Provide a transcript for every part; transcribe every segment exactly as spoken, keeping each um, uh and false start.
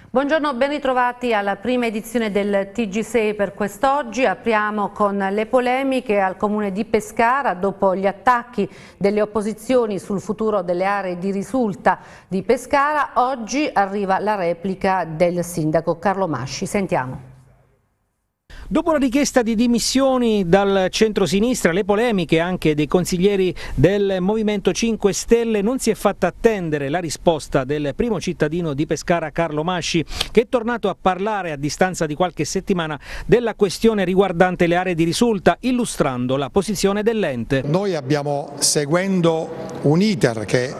Buongiorno, ben ritrovati alla prima edizione del T G sei per quest'oggi. Apriamo con le polemiche al comune di Pescara dopo gli attacchi delle opposizioni sul futuro delle aree di risulta di Pescara. Oggi arriva la replica del sindaco Carlo Masci. Sentiamo. Dopo la richiesta di dimissioni dal centro-sinistra, le polemiche anche dei consiglieri del Movimento cinque Stelle, non si è fatta attendere la risposta del primo cittadino di Pescara, Carlo Masci, che è tornato a parlare a distanza di qualche settimana della questione riguardante le aree di risulta, illustrando la posizione dell'ente. Noi abbiamo, seguendo un iter che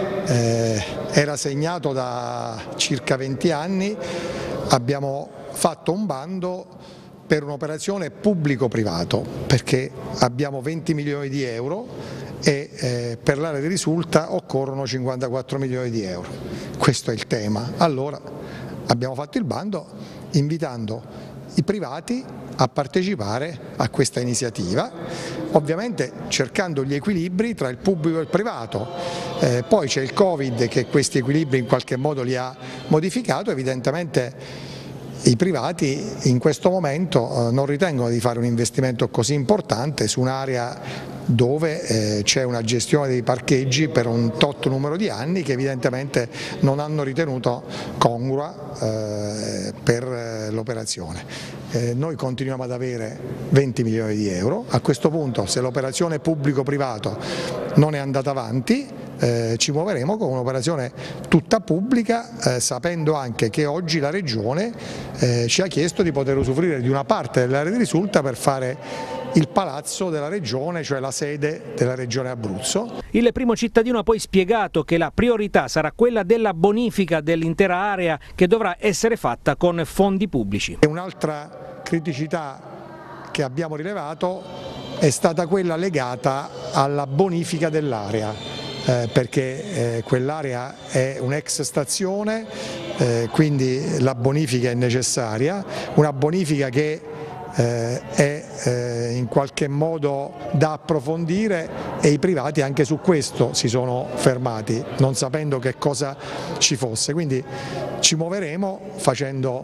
eh, era segnato da circa venti anni, abbiamo fatto un bando per un'operazione pubblico-privato, perché abbiamo venti milioni di euro e eh, per l'area di risulta occorrono cinquantaquattro milioni di euro. Questo è il tema. Allora abbiamo fatto il bando invitando i privati a partecipare a questa iniziativa, ovviamente cercando gli equilibri tra il pubblico e il privato. Eh, poi c'è il Covid che questi equilibri in qualche modo li ha modificato, evidentemente i privati in questo momento non ritengono di fare un investimento così importante su un'area dove eh, c'è una gestione dei parcheggi per un tot numero di anni che evidentemente non hanno ritenuto congrua eh, per l'operazione. Eh, noi continuiamo ad avere venti milioni di euro, a questo punto se l'operazione pubblico-privato non è andata avanti eh, ci muoveremo con un'operazione tutta pubblica, eh, sapendo anche che oggi la Regione eh, ci ha chiesto di poter usufruire di una parte dell'area di risulta per fare il palazzo della Regione, cioè la sede della Regione Abruzzo. Il primo cittadino ha poi spiegato che la priorità sarà quella della bonifica dell'intera area che dovrà essere fatta con fondi pubblici. Un'altra criticità che abbiamo rilevato è stata quella legata alla bonifica dell'area, eh, perché eh, quell'area è un'ex stazione, eh, quindi la bonifica è necessaria, una bonifica che Eh, è eh, in qualche modo da approfondire e i privati anche su questo si sono fermati, non sapendo che cosa ci fosse, quindi ci muoveremo facendo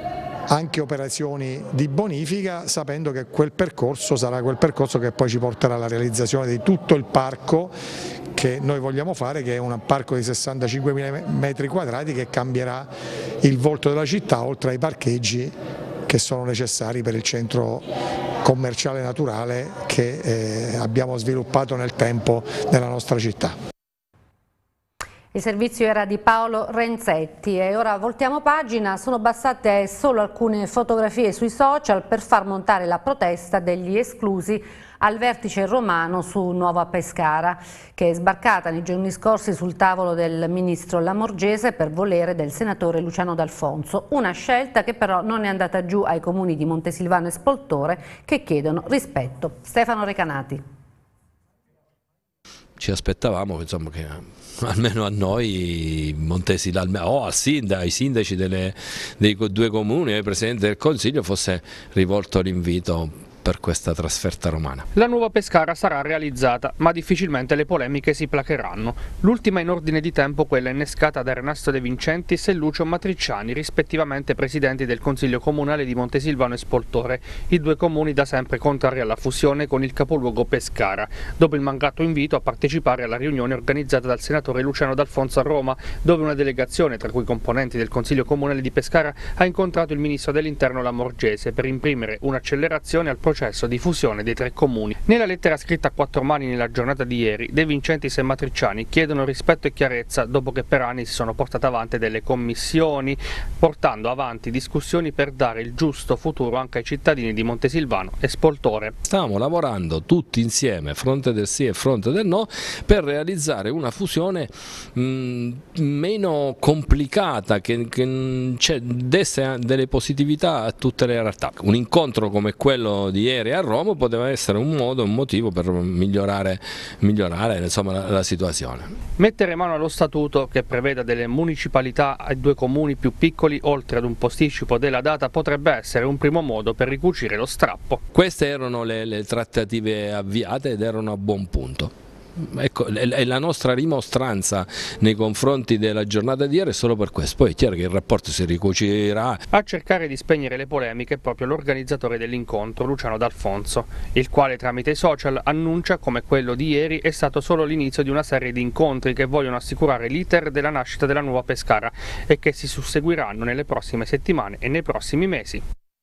anche operazioni di bonifica, sapendo che quel percorso sarà quel percorso che poi ci porterà alla realizzazione di tutto il parco che noi vogliamo fare, che è un parco di sessantacinquemila metri quadrati che cambierà il volto della città, oltre ai parcheggi che sono necessari per il centro commerciale naturale che eh, abbiamo sviluppato nel tempo nella nostra città. Il servizio era di Paolo Renzetti e ora voltiamo pagina. Sono bastate solo alcune fotografie sui social per far montare la protesta degli esclusi al vertice romano su Nuova Pescara, che è sbarcata nei giorni scorsi sul tavolo del ministro Lamorgese per volere del senatore Luciano D'Alfonso, una scelta che però non è andata giù ai comuni di Montesilvano e Spoltore, che chiedono rispetto. Stefano Recanati. Ci aspettavamo insomma, che almeno a noi Montesilvano o al sindaco, ai sindaci delle, dei due comuni e ai presidenti del Consiglio fosse rivolto l'invito per questa trasferta romana. La Nuova Pescara sarà realizzata, ma difficilmente le polemiche si placheranno. L'ultima in ordine di tempo quella innescata da Ernesto De Vincentis e Lucio Matricciani, rispettivamente presidenti del Consiglio Comunale di Montesilvano e Spoltore, i due comuni da sempre contrari alla fusione con il capoluogo Pescara, dopo il mancato invito a partecipare alla riunione organizzata dal senatore Luciano D'Alfonso a Roma, dove una delegazione, tra cui componenti del Consiglio Comunale di Pescara, ha incontrato il ministro dell'Interno Lamorgese per imprimere un'accelerazione al processo processo di fusione dei tre comuni. Nella lettera scritta a quattro mani nella giornata di ieri, De Vincentis e Matricciani chiedono rispetto e chiarezza dopo che per anni si sono portate avanti delle commissioni, portando avanti discussioni per dare il giusto futuro anche ai cittadini di Montesilvano e Spoltore. Stiamo lavorando tutti insieme, fronte del sì e fronte del no, per realizzare una fusione mh, meno complicata, che, che cioè, desse delle positività a tutte le realtà. Un incontro come quello di ieri a Roma poteva essere un modo, un motivo per migliorare, migliorare insomma, la, la situazione. Mettere mano allo statuto che preveda delle municipalità ai due comuni più piccoli, oltre ad un posticipo della data, potrebbe essere un primo modo per ricucire lo strappo. Queste erano le, le trattative avviate ed erano a buon punto. Ecco, è la nostra rimostranza nei confronti della giornata di ieri è solo per questo. Poi è chiaro che il rapporto si ricucirà. A cercare di spegnere le polemiche è proprio l'organizzatore dell'incontro, Luciano D'Alfonso, il quale tramite i social annuncia come quello di ieri è stato solo l'inizio di una serie di incontri che vogliono assicurare l'iter della nascita della nuova Pescara e che si susseguiranno nelle prossime settimane e nei prossimi mesi.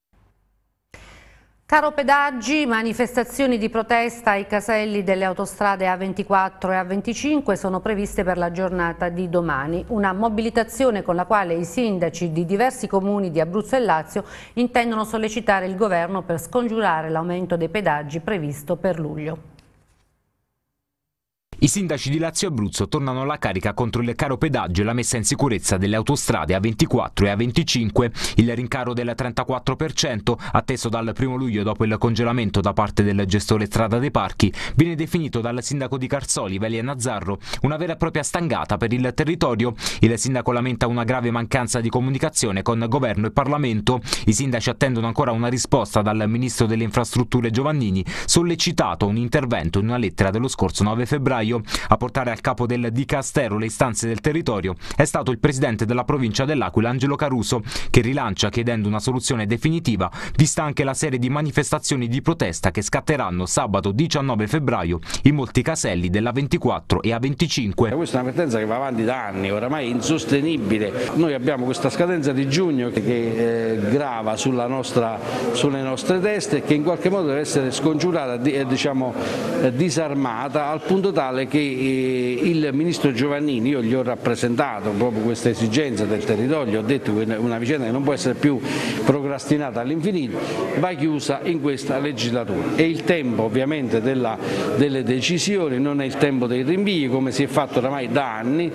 Caro pedaggi, manifestazioni di protesta ai caselli delle autostrade A ventiquattro e A venticinque sono previste per la giornata di domani. Una mobilitazione con la quale i sindaci di diversi comuni di Abruzzo e Lazio intendono sollecitare il governo per scongiurare l'aumento dei pedaggi previsto per luglio. I sindaci di Lazio e Abruzzo tornano alla carica contro il caro pedaggio e la messa in sicurezza delle autostrade A ventiquattro e A venticinque. Il rincaro del trentaquattro per cento, atteso dal primo luglio dopo il congelamento da parte del gestore Strada dei Parchi, viene definito dal sindaco di Carzoli, Velia Nazzarro, una vera e propria stangata per il territorio. Il sindaco lamenta una grave mancanza di comunicazione con governo e Parlamento. I sindaci attendono ancora una risposta dal ministro delle infrastrutture Giovannini, sollecitato un intervento in una lettera dello scorso nove febbraio. A portare al capo del Dicastero le istanze del territorio è stato il presidente della provincia dell'Aquila, Angelo Caruso, che rilancia chiedendo una soluzione definitiva, vista anche la serie di manifestazioni di protesta che scatteranno sabato diciannove febbraio in molti caselli della A ventiquattro e A venticinque. Questa è una vertenza che va avanti da anni, oramai è insostenibile. Noi abbiamo questa scadenza di giugno che, che eh, grava sulla nostra, sulle nostre teste e che in qualche modo deve essere scongiurata e diciamo, eh, disarmata al punto tale che eh, il ministro Giovannini, io gli ho rappresentato proprio questa esigenza del territorio, ho detto che una vicenda che non può essere più procrastinata all'infinito, va chiusa in questa legislatura. E il tempo ovviamente della, delle decisioni non è il tempo dei rinvii come si è fatto oramai da anni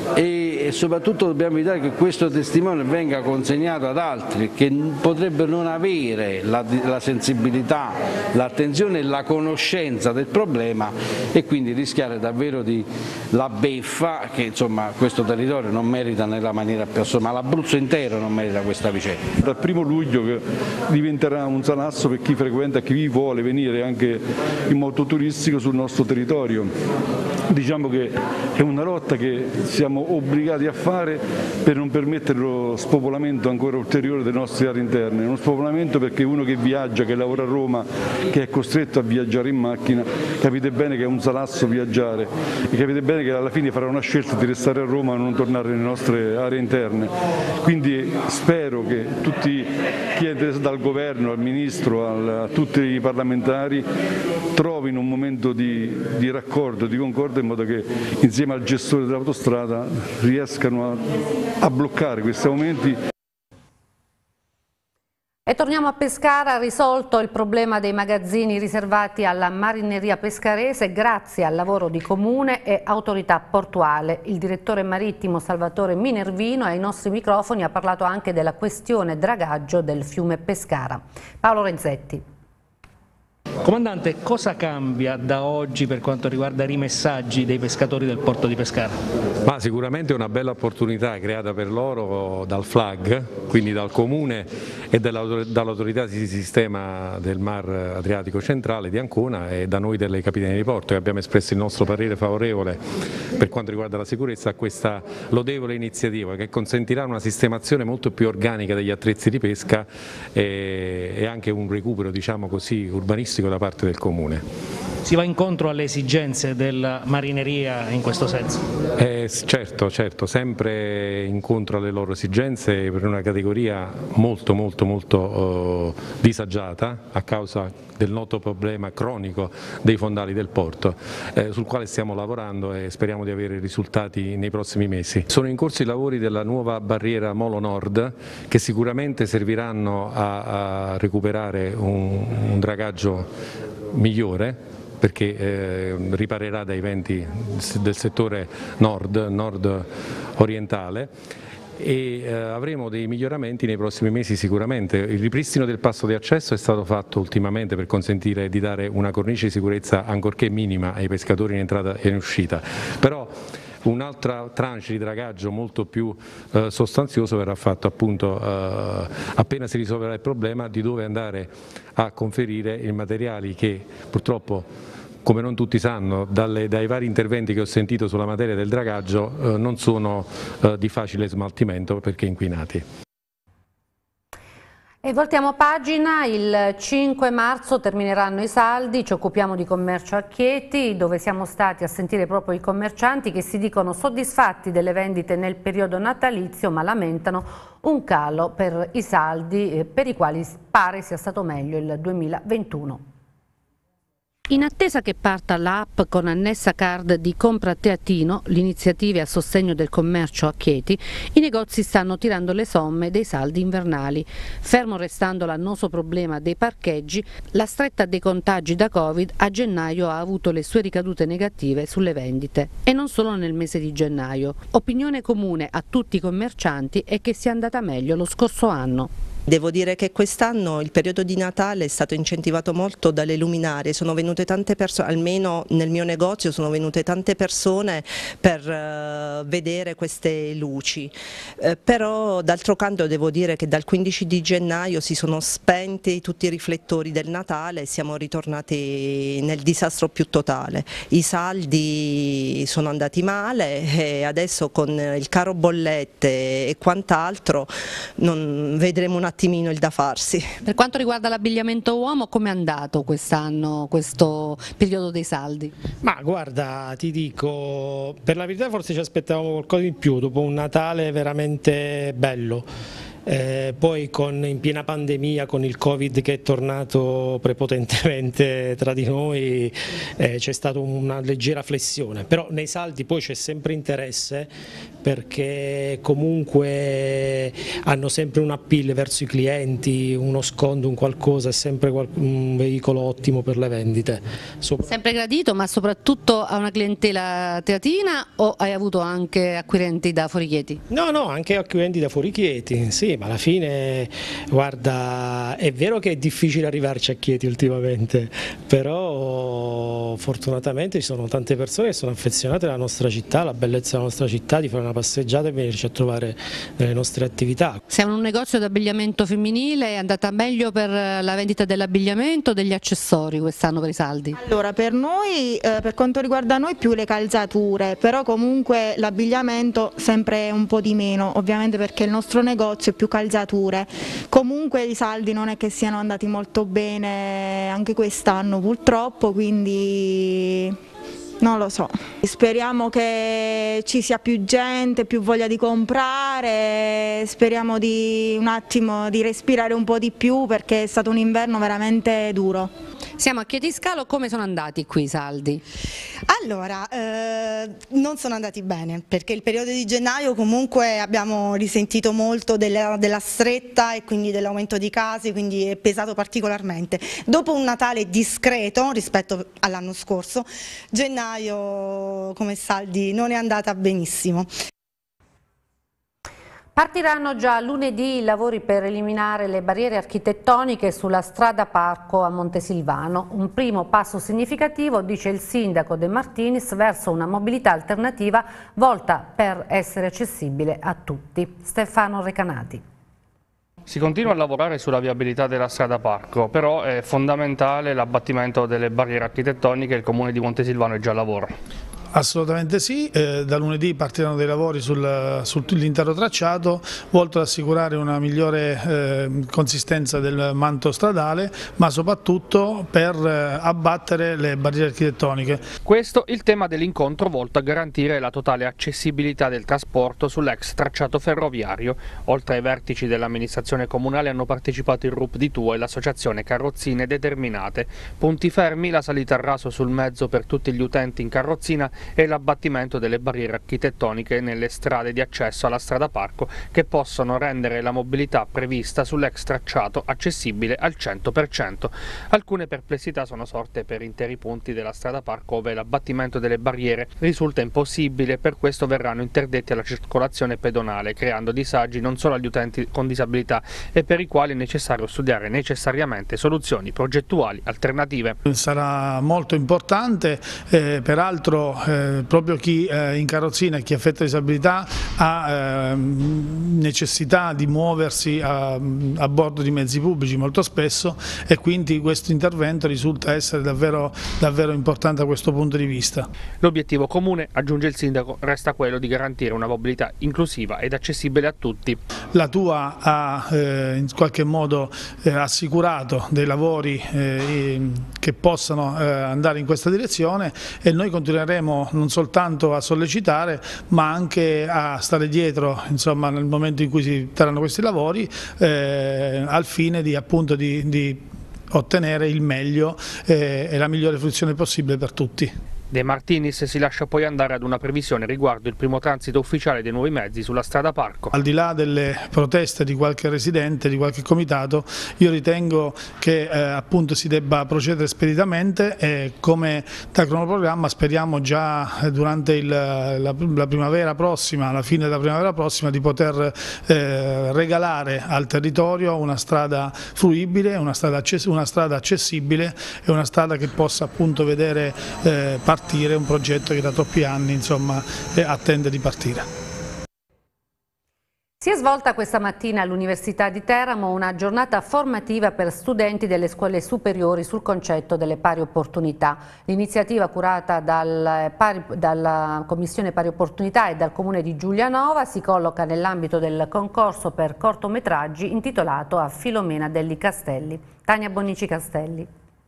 e, e soprattutto dobbiamo evitare che questo testimone venga consegnato ad altri che potrebbero non avere la, la sensibilità, l'attenzione e la conoscenza del problema e quindi rischiare davvero di la beffa che insomma questo territorio non merita nella maniera più assoluta, ma l'Abruzzo intero non merita questa vicenda. Dal primo luglio che diventerà un salasso per chi frequenta, chi vuole venire anche in moto turistico sul nostro territorio. Diciamo che è una lotta che siamo obbligati a fare per non permettere lo spopolamento ancora ulteriore delle nostre aree interne, uno spopolamento perché uno che viaggia, che lavora a Roma, che è costretto a viaggiare in macchina, capite bene che è un salasso viaggiare e capite bene che alla fine farà una scelta di restare a Roma e non tornare nelle nostre aree interne. Quindi spero che tutti chi è interessato, dal governo al ministro al, a tutti i parlamentari, trovino un momento di, di raccordo, di concordo in modo che insieme al gestore dell'autostrada riescano a, a bloccare questi aumenti. E torniamo a Pescara. Risolto il problema dei magazzini riservati alla marineria pescarese grazie al lavoro di Comune e Autorità Portuale. Il direttore marittimo Salvatore Minervino ai nostri microfoni ha parlato anche della questione dragaggio del fiume Pescara. Paolo Renzetti. Comandante, cosa cambia da oggi per quanto riguarda i rimessaggi dei pescatori del porto di Pescara? Ma sicuramente è una bella opportunità creata per loro dal F L A G, quindi dal Comune e dall'autorità di sistema del Mar Adriatico Centrale di Ancona e da noi delle Capitanerie di Porto, che abbiamo espresso il nostro parere favorevole per quanto riguarda la sicurezza a questa lodevole iniziativa che consentirà una sistemazione molto più organica degli attrezzi di pesca e, e anche un recupero, diciamo così, urbanistico da parte del Comune. Si va incontro alle esigenze della marineria in questo senso? Eh, certo, certo, sempre incontro alle loro esigenze per una categoria molto molto molto eh, disagiata a causa del noto problema cronico dei fondali del porto, eh, sul quale stiamo lavorando e speriamo di avere risultati nei prossimi mesi. Sono in corso i lavori della nuova barriera Molo Nord che sicuramente serviranno a, a recuperare un, un dragaggio migliore, perché eh, riparerà dai venti del settore nord, nord orientale e eh, avremo dei miglioramenti nei prossimi mesi sicuramente. Il ripristino del passo di accesso è stato fatto ultimamente per consentire di dare una cornice di sicurezza ancorché minima ai pescatori in entrata e in uscita, però un'altra tranche di dragaggio molto più eh, sostanzioso verrà fatto appunto eh, appena si risolverà il problema di dove andare a conferire i materiali che purtroppo come non tutti sanno, dalle, dai vari interventi che ho sentito sulla materia del dragaggio, eh, non sono eh, di facile smaltimento perché inquinati. E voltiamo pagina, il cinque marzo termineranno i saldi, ci occupiamo di commercio a Chieti, dove siamo stati a sentire proprio i commercianti che si dicono soddisfatti delle vendite nel periodo natalizio, ma lamentano un calo per i saldi per i quali pare sia stato meglio il duemilaventuno. In attesa che parta l'app con annessa card di Compra Teatino, l'iniziativa a sostegno del commercio a Chieti, i negozi stanno tirando le somme dei saldi invernali. Fermo restando l'annoso problema dei parcheggi, la stretta dei contagi da Covid a gennaio ha avuto le sue ricadute negative sulle vendite, e non solo nel mese di gennaio. Opinione comune a tutti i commercianti è che sia andata meglio lo scorso anno. Devo dire che quest'anno il periodo di Natale è stato incentivato molto dalle luminarie, sono venute tante persone, almeno nel mio negozio sono venute tante persone per uh, vedere queste luci, eh, però d'altro canto devo dire che dal quindici di gennaio si sono spenti tutti i riflettori del Natale e siamo ritornati nel disastro più totale. I saldi sono andati male e adesso con il caro bollette e quant'altro non vedremo una attimino il da farsi. Per quanto riguarda l'abbigliamento uomo, come è andato quest'anno, questo periodo dei saldi? Ma guarda, ti dico, per la verità forse ci aspettavamo qualcosa di più dopo un Natale veramente bello. Eh, poi con, in piena pandemia, con il Covid che è tornato prepotentemente tra di noi, eh, c'è stata una leggera flessione, però nei saldi poi c'è sempre interesse perché comunque hanno sempre un appeal verso i clienti, uno sconto, un qualcosa, è sempre un veicolo ottimo per le vendite. Sopra... Sempre gradito, ma soprattutto a una clientela teatina, o hai avuto anche acquirenti da fuori Chieti? No, no, anche acquirenti da fuori Chieti, sì. Ma alla fine, guarda, è vero che è difficile arrivarci a Chieti ultimamente, però fortunatamente ci sono tante persone che sono affezionate alla nostra città, alla bellezza della nostra città, di fare una passeggiata e venirci a trovare nelle nostre attività. Siamo in un negozio di abbigliamento femminile, è andata meglio per la vendita dell'abbigliamento o degli accessori quest'anno per i saldi? Allora, per noi, eh, per quanto riguarda noi, più le calzature, però comunque l'abbigliamento sempre un po' di meno, ovviamente perché il nostro negozio è più calzature. Comunque i saldi non è che siano andati molto bene anche quest'anno purtroppo, quindi non lo so. Speriamo che ci sia più gente, più voglia di comprare, speriamo di un attimo di respirare un po' di più perché è stato un inverno veramente duro. Siamo a Chieti Scalo, come sono andati qui i saldi? Allora, eh, non sono andati bene perché il periodo di gennaio comunque abbiamo risentito molto della, della stretta e quindi dell'aumento di casi, quindi è pesato particolarmente. Dopo un Natale discreto rispetto all'anno scorso, gennaio come saldi non è andata benissimo. Partiranno già lunedì i lavori per eliminare le barriere architettoniche sulla strada Parco a Montesilvano. Un primo passo significativo, dice il sindaco De Martinis, verso una mobilità alternativa volta per essere accessibile a tutti. Stefano Recanati. Si continua a lavorare sulla viabilità della strada Parco, però è fondamentale l'abbattimento delle barriere architettoniche e il Comune di Montesilvano è già al lavoro. Assolutamente sì, eh, da lunedì partiranno dei lavori sul, sull'intero tracciato volto ad assicurare una migliore eh, consistenza del manto stradale, ma soprattutto per eh, abbattere le barriere architettoniche. Questo il tema dell'incontro volto a garantire la totale accessibilità del trasporto sull'ex tracciato ferroviario. Oltre ai vertici dell'amministrazione comunale hanno partecipato il R U P di Tuo e l'associazione Carrozzine Determinate. Punti fermi, la salita a raso sul mezzo per tutti gli utenti in carrozzina e l'abbattimento delle barriere architettoniche nelle strade di accesso alla strada Parco che possono rendere la mobilità prevista sull'ex tracciato accessibile al cento per cento. Alcune perplessità sono sorte per interi punti della strada Parco ove l'abbattimento delle barriere risulta impossibile, per questo verranno interdetti alla circolazione pedonale, creando disagi non solo agli utenti con disabilità e per i quali è necessario studiare necessariamente soluzioni progettuali alternative. Sarà molto importante, eh, peraltro eh, proprio chi eh, in carrozzina e chi affetta disabilità ha eh, necessità di muoversi a, a bordo di mezzi pubblici molto spesso, e quindi questo intervento risulta essere davvero, davvero importante da questo punto di vista. L'obiettivo comune, aggiunge il sindaco, resta quello di garantire una mobilità inclusiva ed accessibile a tutti. La Tua ha eh, in qualche modo eh, assicurato dei lavori eh, che possano eh, andare in questa direzione, e noi continueremo non soltanto a sollecitare ma anche a stare dietro, insomma, nel momento in cui si terranno questi lavori, eh, al fine di, appunto, di, di ottenere il meglio eh, e la migliore fruizione possibile per tutti. De Martinis si lascia poi andare ad una previsione riguardo il primo transito ufficiale dei nuovi mezzi sulla strada Parco. Al di là delle proteste di qualche residente, di qualche comitato, io ritengo che eh, appunto si debba procedere speditamente, e come da cronoprogramma speriamo già durante il, la, la primavera prossima, alla fine della primavera prossima, di poter eh, regalare al territorio una strada fruibile, una strada, access una strada accessibile e una strada che possa appunto vedere eh, partire un progetto che da troppi anni, insomma, attende di partire. Si è svolta questa mattina all'Università di Teramo una giornata formativa per studenti delle scuole superiori sul concetto delle pari opportunità. L'iniziativa, curata dal pari, dalla Commissione Pari Opportunità e dal Comune di Giulianova, si colloca nell'ambito del concorso per cortometraggi intitolato a Filomena Deli Castelli. Tania Bonnici Castelli.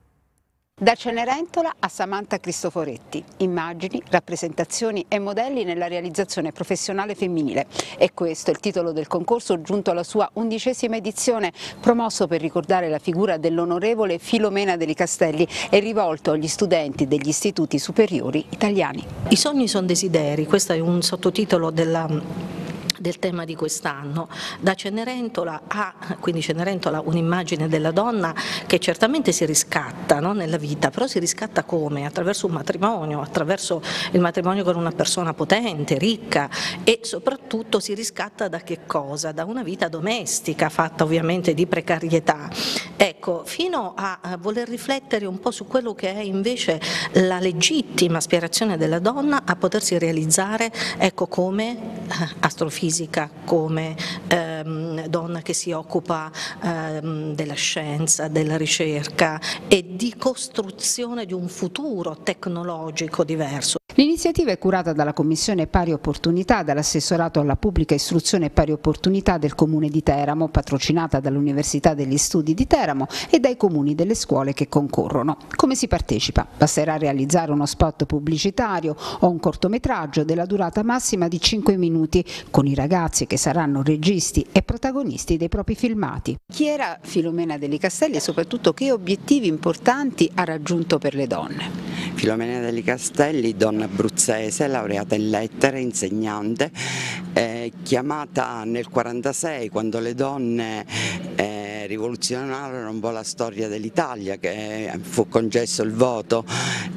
Da Cenerentola a Samantha Cristoforetti, immagini, rappresentazioni e modelli nella realizzazione professionale femminile. E questo è il titolo del concorso giunto alla sua undicesima edizione, promosso per ricordare la figura dell'onorevole Filomena Deli Castelli e rivolto agli studenti degli istituti superiori italiani. I sogni sono desideri, questo è un sottotitolo della... del tema di quest'anno. Da Cenerentola a, quindi Cenerentola, un'immagine della donna che certamente si riscatta, no, nella vita, però si riscatta come? Attraverso un matrimonio, attraverso il matrimonio con una persona potente, ricca, e soprattutto si riscatta da che cosa? Da una vita domestica fatta ovviamente di precarietà. Ecco, fino a voler riflettere un po' su quello che è invece la legittima aspirazione della donna a potersi realizzare, ecco, come astrofisica, come ehm, donna che si occupa ehm, della scienza, della ricerca e di costruzione di un futuro tecnologico diverso. L'iniziativa è curata dalla Commissione Pari Opportunità, dall'Assessorato alla Pubblica Istruzione e Pari Opportunità del Comune di Teramo, patrocinata dall'Università degli Studi di Teramo e dai comuni delle scuole che concorrono. Come si partecipa? Basterà realizzare uno spot pubblicitario o un cortometraggio della durata massima di cinque minuti con i ragazzi che saranno registi e protagonisti dei propri filmati. Chi era Filomena Deli Castelli e soprattutto che obiettivi importanti ha raggiunto per le donne? Filomena Deli Castelli, donna abruzzese, laureata in lettere, insegnante, eh, chiamata nel quarantasei, quando le donne eh, rivoluzionarono un po' la storia dell'Italia, che fu concesso il voto,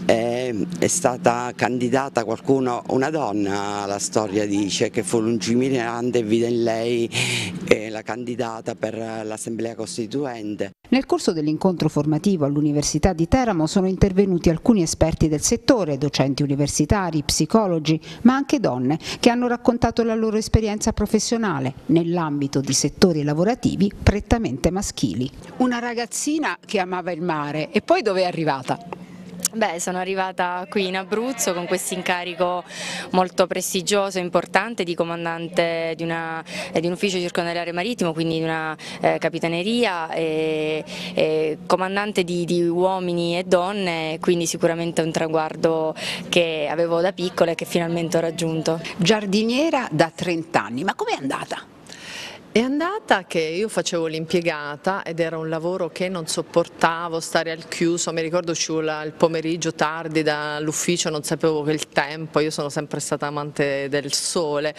eh, è stata candidata qualcuno, una donna, la storia dice, che fu lungimirante e vide in lei eh, la candidata per l'Assemblea Costituente. Nel corso dell'incontro formativo all'Università di Teramo sono intervenuti alcuni esperti del settore, docenti universitari, psicologi, ma anche donne che hanno raccontato la loro esperienza professionale nell'ambito di settori lavorativi prettamente maschili. Una ragazzina che amava il mare, e poi dove è arrivata? Beh, sono arrivata qui in Abruzzo con questo incarico molto prestigioso e importante di comandante di, una, eh, di un ufficio circondariale marittimo, quindi di una eh, capitaneria, e, e comandante di, di uomini e donne, quindi sicuramente un traguardo che avevo da piccola e che finalmente ho raggiunto. Giardiniera da trenta anni, ma com'è andata? È andata che io facevo l'impiegata ed era un lavoro che non sopportavo, stare al chiuso, mi ricordo uscivo il pomeriggio tardi dall'ufficio, non sapevo che il tempo, io sono sempre stata amante del sole,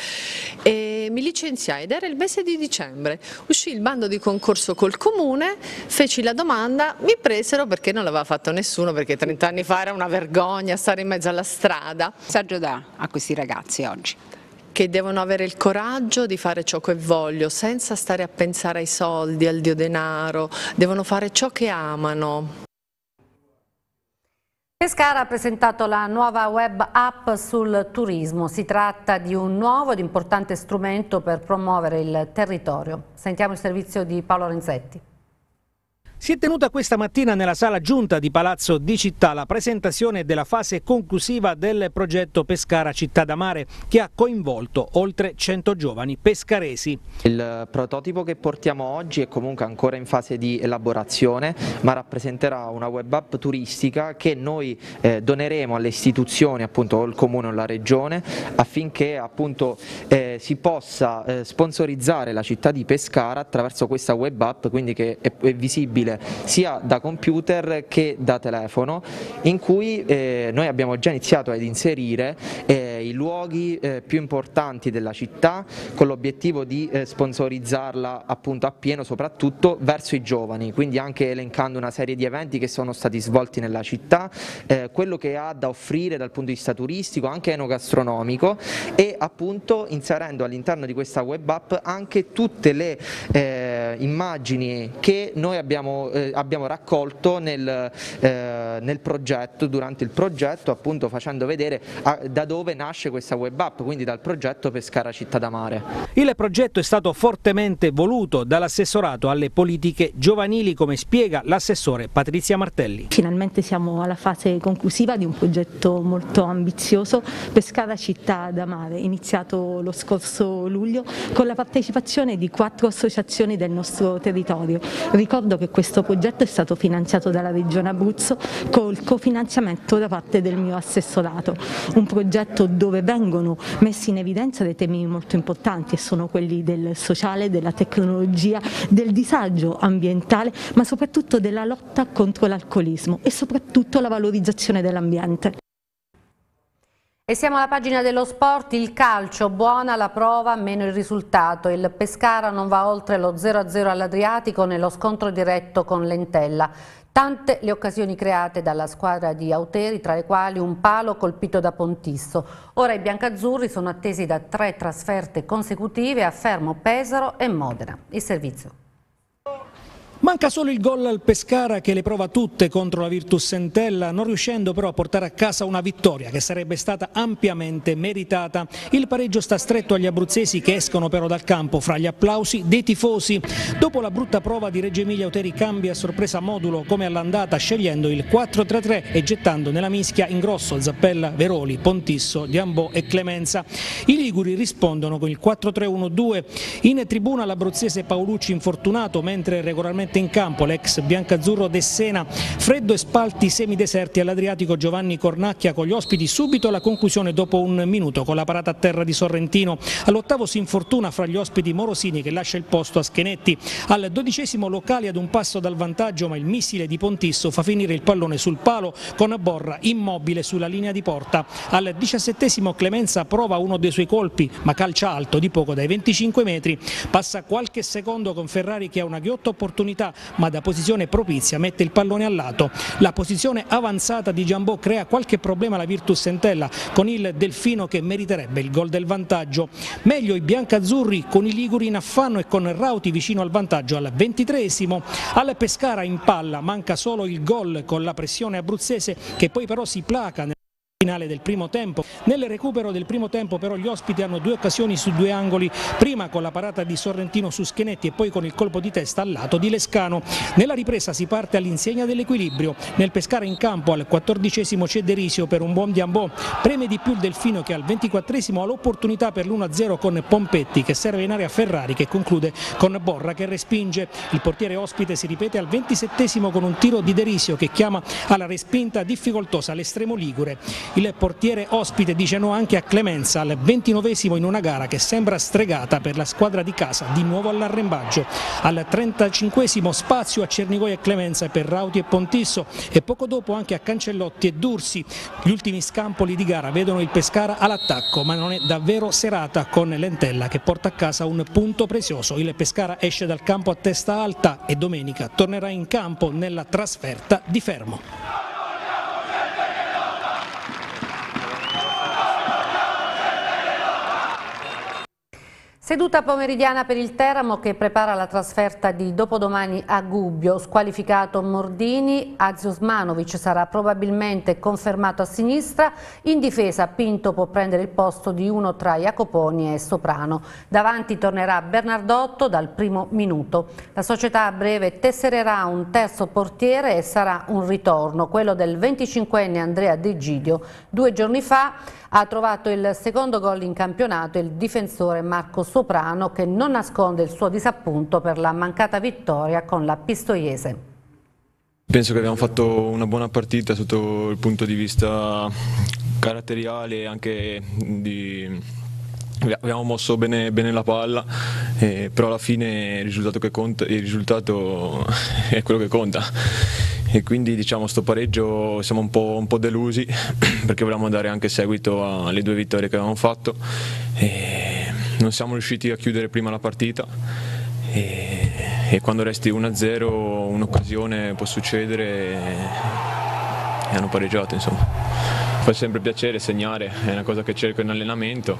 e mi licenziai ed era il mese di dicembre, uscì il bando di concorso col comune, feci la domanda, mi presero perché non l'aveva fatto nessuno, perché trent'anni fa era una vergogna stare in mezzo alla strada. Messaggio dà a questi ragazzi oggi? Che devono avere il coraggio di fare ciò che voglio, senza stare a pensare ai soldi, al dio denaro, devono fare ciò che amano. Pescara ha presentato la nuova web app sul turismo. Si tratta di un nuovo ed importante strumento per promuovere il territorio. Sentiamo il servizio di Paolo Renzetti. Si è tenuta questa mattina nella sala giunta di Palazzo di Città la presentazione della fase conclusiva del progetto Pescara Città da Mare, che ha coinvolto oltre cento giovani pescaresi. Il prototipo che portiamo oggi è comunque ancora in fase di elaborazione, ma rappresenterà una web app turistica che noi eh, doneremo alle istituzioni, appunto o il comune o la regione, affinché appunto eh, si possa eh, sponsorizzare la città di Pescara attraverso questa web app, quindi che è, è visibile sia da computer che da telefono, in cui eh, noi abbiamo già iniziato ad inserire eh, i luoghi eh, più importanti della città, con l'obiettivo di eh, sponsorizzarla appunto appieno, soprattutto verso i giovani, quindi anche elencando una serie di eventi che sono stati svolti nella città, eh, quello che ha da offrire dal punto di vista turistico, anche enogastronomico, e appunto inserendo all'interno di questa web app anche tutte le eh, immagini che noi abbiamo Eh, abbiamo raccolto nel, eh, nel progetto, durante il progetto, appunto facendo vedere a, da dove nasce questa web app, quindi dal progetto Pescara Città da Mare. Il progetto è stato fortemente voluto dall'assessorato alle politiche giovanili, come spiega l'assessore Patrizia Martelli. Finalmente siamo alla fase conclusiva di un progetto molto ambizioso, Pescara Città da Mare, iniziato lo scorso luglio con la partecipazione di quattro associazioni del nostro territorio. Ricordo che questo Questo progetto è stato finanziato dalla Regione Abruzzo col cofinanziamento da parte del mio assessorato, un progetto dove vengono messi in evidenza dei temi molto importanti, e sono quelli del sociale, della tecnologia, del disagio ambientale, ma soprattutto della lotta contro l'alcolismo e soprattutto la valorizzazione dell'ambiente. E siamo alla pagina dello sport, il calcio, buona la prova, meno il risultato. Il Pescara non va oltre lo zero a zero all'Adriatico nello scontro diretto con l'Entella. Tante le occasioni create dalla squadra di Auteri, tra le quali un palo colpito da Pontisso. Ora i biancazzurri sono attesi da tre trasferte consecutive a Fermo, Pesaro e Modena. Il servizio. Manca solo il gol al Pescara, che le prova tutte contro la Virtus Entella, non riuscendo però a portare a casa una vittoria che sarebbe stata ampiamente meritata. Il pareggio sta stretto agli abruzzesi, che escono però dal campo fra gli applausi dei tifosi. Dopo la brutta prova di Reggio Emilia, Auteri cambia a sorpresa modulo come all'andata, scegliendo il quattro tre tre e gettando nella mischia Ingrosso, Zappella, Veroli, Pontisso, Diambò e Clemenza. I liguri rispondono con il quattro tre uno due. In tribuna l'abruzzese Paolucci infortunato, mentre regolarmente in campo l'ex biancazzurro Dessena. Freddo e spalti semideserti all'Adriatico Giovanni Cornacchia, con gli ospiti subito alla conclusione dopo un minuto con la parata a terra di Sorrentino. All'ottavo si infortuna fra gli ospiti Morosini, che lascia il posto a Schenetti. Al dodicesimo locali ad un passo dal vantaggio, ma il missile di Pontisso fa finire il pallone sul palo con Borra immobile sulla linea di porta. Al diciassettesimo Clemenza prova uno dei suoi colpi, ma calcia alto di poco, dai venticinque metri. Passa qualche secondo con Ferrari, che ha una ghiotta opportunità, ma da posizione propizia mette il pallone al lato. La posizione avanzata di Giambò crea qualche problema alla Virtus Entella, con il Delfino che meriterebbe il gol del vantaggio. Meglio i biancazzurri, con i liguri in affanno e con Rauti vicino al vantaggio al ventitreesimo. Al Pescara in palla manca solo il gol, con la pressione abruzzese che poi però si placa nel finale del primo tempo. Nel recupero del primo tempo però gli ospiti hanno due occasioni su due angoli, prima con la parata di Sorrentino su Schenetti e poi con il colpo di testa al lato di Lescano. Nella ripresa si parte all'insegna dell'equilibrio. Nel Pescara in campo al quattordicesimo c'è Derisio per un buon Diambò. Preme di più il Delfino, che al ventiquattresimo ha l'opportunità per l'uno a zero con Pompetti, che serve in area a Ferrari, che conclude con Borra che respinge. Il portiere ospite si ripete al ventisettesimo con un tiro di Derisio, che chiama alla respinta difficoltosa all'estremo ligure. Il portiere ospite dice no anche a Clemenza al ventinovesimo, in una gara che sembra stregata per la squadra di casa, di nuovo all'arrembaggio. Al trentacinquesimo spazio a Cernigoi e Clemenza per Rauti e Pontisso, e poco dopo anche a Cancellotti e Dursi. Gli ultimi scampoli di gara vedono il Pescara all'attacco, ma non è davvero serata, con l'Entella che porta a casa un punto prezioso. Il Pescara esce dal campo a testa alta e domenica tornerà in campo nella trasferta di Fermo. Seduta pomeridiana per il Teramo che prepara la trasferta di dopodomani a Gubbio. Squalificato Mordini, Aziosmanovic sarà probabilmente confermato a sinistra. In difesa Pinto può prendere il posto di uno tra Jacoponi e Soprano. Davanti tornerà Bernardotto dal primo minuto. La società a breve tessererà un terzo portiere e sarà un ritorno, quello del venticinquenne Andrea De Gidio. Due giorni fa ha trovato il secondo gol in campionato il difensore Marco Soprano, che non nasconde il suo disappunto per la mancata vittoria con la Pistoiese. Penso che abbiamo fatto una buona partita sotto il punto di vista caratteriale e anche di... abbiamo mosso bene, bene la palla, eh, però alla fine il risultato, che conta, il risultato è quello che conta. E quindi diciamo sto pareggio siamo un po', un po' delusi perché volevamo dare anche seguito alle due vittorie che avevamo fatto e non siamo riusciti a chiudere prima la partita e, e quando resti uno a zero un'occasione può succedere e hanno pareggiato, insomma. Fa sempre piacere segnare, è una cosa che cerco in allenamento,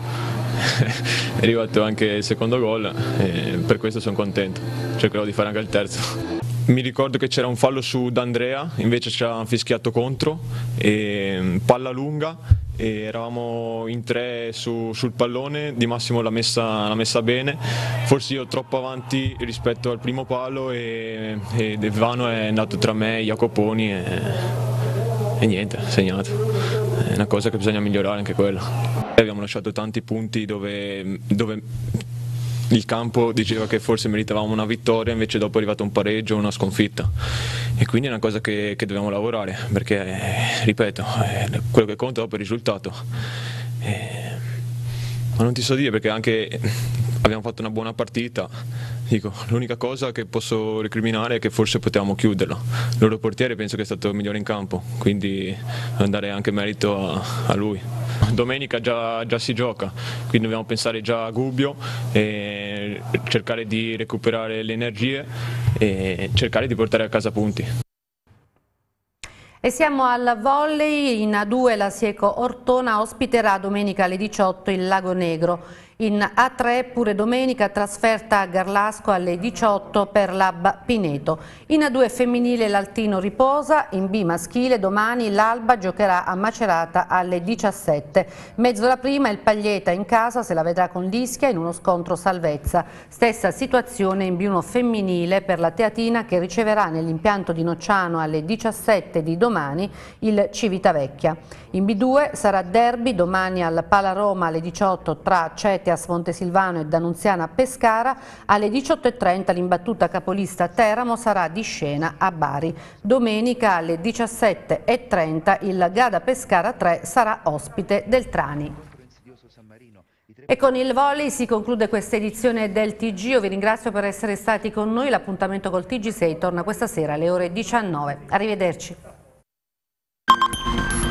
è arrivato anche il secondo gol e per questo sono contento, cercherò di fare anche il terzo. Mi ricordo che c'era un fallo su D'Andrea, invece ci ha fischiato contro, e palla lunga e eravamo in tre su, sul pallone, Di Massimo l'ha messa, messa bene, forse io troppo avanti rispetto al primo palo e, e De Vano è andato tra me e Jacoponi e, e niente, segnato. È una cosa che bisogna migliorare anche quella. Abbiamo lasciato tanti punti dove, dove il campo diceva che forse meritavamo una vittoria, invece dopo è arrivato un pareggio o una sconfitta e quindi è una cosa che, che dobbiamo lavorare perché, eh, ripeto, eh, quello che conta dopo è il risultato. Eh, ma non ti so dire perché anche abbiamo fatto una buona partita, dico, l'unica cosa che posso recriminare è che forse potevamo chiuderla. Il loro portiere penso che è stato il migliore in campo, quindi andare anche merito a, a lui. Domenica già, già si gioca, quindi dobbiamo pensare già a Gubbio e cercare di recuperare le energie e cercare di portare a casa punti. E siamo al volley. In A due la Sieco Ortona ospiterà domenica alle diciotto il Lago Negro. In A tre pure domenica trasferta a Garlasco alle diciotto per l'Abba Pineto. In A due femminile l'Altino riposa, in B maschile domani l'Alba giocherà a Macerata alle diciassette. Mezzola prima il Paglieta in casa se la vedrà con l'Ischia in uno scontro salvezza. Stessa situazione in B uno femminile per la Teatina che riceverà nell'impianto di Nocciano alle diciassette di domani il Civitavecchia. In B due sarà derby domani al Pala Roma alle diciotto tra Cetias Fontesilvano e Danunziana Pescara, alle diciotto e trenta l'imbattuta capolista Teramo sarà di scena a Bari. Domenica alle diciassette e trenta il Gada Pescara tre sarà ospite del Trani. E con il volley si conclude questa edizione del T G. Io vi ringrazio per essere stati con noi. L'appuntamento col T G sei torna questa sera alle ore diciannove. Arrivederci.